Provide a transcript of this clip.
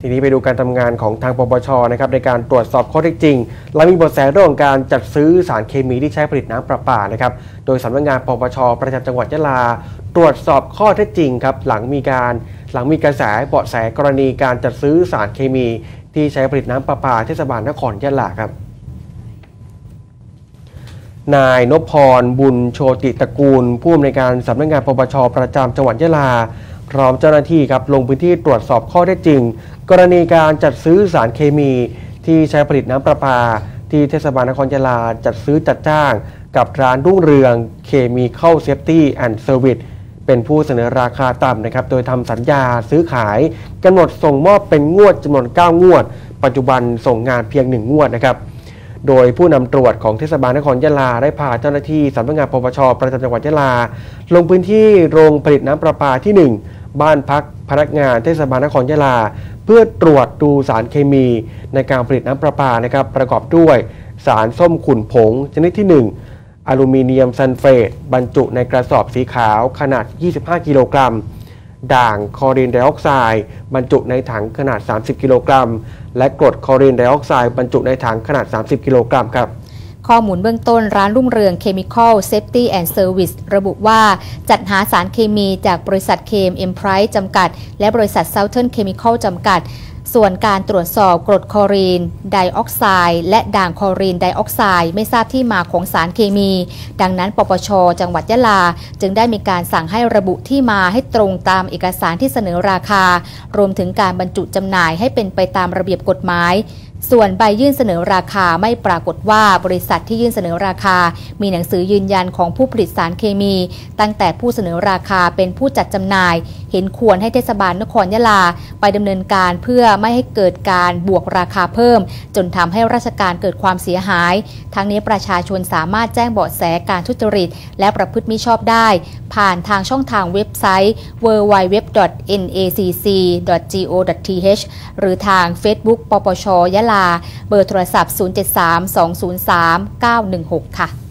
ทีนี้ไปดูการทำงานของทางปปช.นะครับในการตรวจสอบข้อเท็จจริงและมีเบาะแสเรื่องของการจัดซื้อสารเคมีที่ใช้ผลิตน้ำประปานะครับโดยสำนักงานปปช.ประจำจังหวัดยะลาตรวจสอบข้อเท็จจริงครับหลังมีกระแสเบาะแสกรณีการจัดซื้อสารเคมีที่ใช้ผลิตน้ำประปาเทศบาลนครยะลาครับนายนพพรบุญโชติตระกูลผู้อำนวยการสำนักงานปปช.ประจำจังหวัดยะลาพร้อมเจ้าหน้าที่ครับลงพื้นที่ตรวจสอบข้อเท็จจริงกรณีการจัดซื้อสารเคมีที่ใช้ผลิตน้ำประปาที่เทศบาลนครยะลาจัดซื้อจัดจ้างกับร้านรุ่งเรืองเคมีเข้าเซฟตี้แอนด์เซอร์วิสเป็นผู้เสนอราคาต่ำนะครับโดยทำสัญญาซื้อขายกำหนดส่งมอบเป็นงวดจำนวน9งวดปัจจุบันส่งงานเพียง1งวดนะครับโดยผู้นำตรวจของเทศบาลนครยะลาได้พาเจ้าหน้าที่สำนักงานปปช.ประจำจังหวัดยะลาลงพื้นที่โรงผลิตน้ำประปาที่1บ้านพักพนักงานเทศบาลนครยะลาเพื่อตรวจดูสารเคมีในการผลิตน้ำประปานะครับประกอบด้วยสารส้มขุ่นผงชนิดที่1อลูมิเนียมซัลเฟตบรรจุในกระสอบสีขาวขนาด25กิโลกรัมด่างคลอรีนไดออกไซด์บรรจุในถังขนาด30กิโลกรัมและกรดคลอรีนไดออกไซด์บรรจุในถังขนาด30กิโลกรัมครับข้อมูลเบื้องต้นร้านรุ่งเรือง Chemical Safety and Service ระบุว่าจัดหาสารเคมีจากบริษัทเคมเอ็มไพรส์จำกัดและบริษัท Southern Chemical จำกัดส่วนการตรวจสอบกรดคลอรีนไดออกไซด์และด่างคลอรีนไดออกไซด์ไม่ทราบที่มาของสารเคมีดังนั้นปปช.จังหวัดยะลาจึงได้มีการสั่งให้ระบุที่มาให้ตรงตามเอกสารที่เสนอราคารวมถึงการบรรจุจำหน่ายให้เป็นไปตามระเบียบกฎหมายส่วนใบยื่นเสนอราคาไม่ปรากฏว่าบริษัทที่ยื่นเสนอราคามีหนังสือยืนยันของผู้ผลิตสารเคมีตั้งแต่ผู้เสนอราคาเป็นผู้จัดจำหน่ายเห็นควรให้เทศบาลนครยะลาไปดำเนินการเพื่อไม่ให้เกิดการบวกราคาเพิ่มจนทำให้ราชการเกิดความเสียหายทั้งนี้ประชาชนสามารถแจ้งเบาะแสการทุจริตและประพฤติมิชอบได้ผ่านทางช่องทางเว็บไซต์ www.nacc.go.th หรือทาง Facebook ปปช.ยะลาเบอร์โทรศัพท์ 073 203 916 ค่ะ